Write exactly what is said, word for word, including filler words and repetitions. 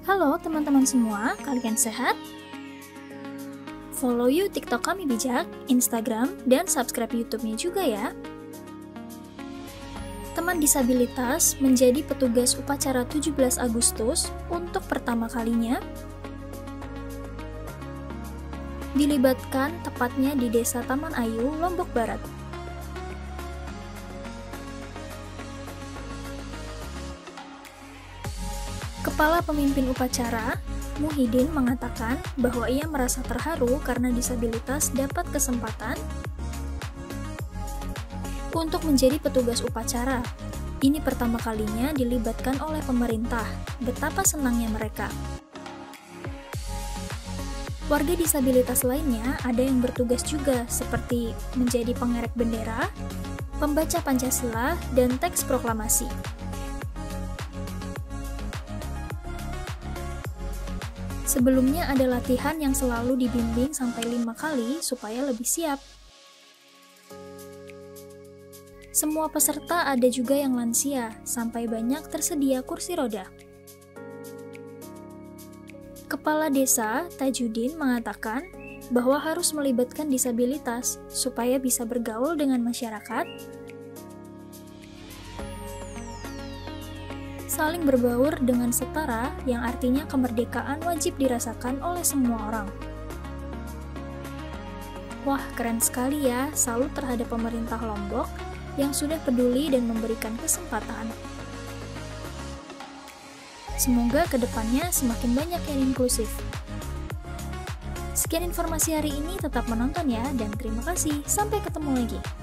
Halo teman-teman semua, kalian sehat? Follow yuk TikTok kami bijak, Instagram, dan subscribe YouTube-nya juga ya. Teman disabilitas menjadi petugas upacara tujuh belas Agustus untuk pertama kalinya. Dilibatkan tepatnya di Desa Taman Ayu, Lombok Barat. Kepala Pemimpin Upacara, Muhyiddin, mengatakan bahwa ia merasa terharu karena disabilitas dapat kesempatan untuk menjadi petugas upacara. Ini pertama kalinya dilibatkan oleh pemerintah. Betapa senangnya mereka. Warga disabilitas lainnya ada yang bertugas juga, seperti menjadi pengerek bendera, pembaca Pancasila, dan teks proklamasi. Sebelumnya ada latihan yang selalu dibimbing sampai lima kali supaya lebih siap. Semua peserta ada juga yang lansia, sampai banyak tersedia kursi roda. Kepala Desa, Tajudin, mengatakan bahwa harus melibatkan disabilitas supaya bisa bergaul dengan masyarakat, saling berbaur dengan setara, yang artinya kemerdekaan wajib dirasakan oleh semua orang. Wah, keren sekali ya, salut terhadap pemerintah Lombok yang sudah peduli dan memberikan kesempatan. Semoga kedepannya semakin banyak yang inklusif. Sekian informasi hari ini, tetap menonton ya, dan terima kasih. Sampai ketemu lagi.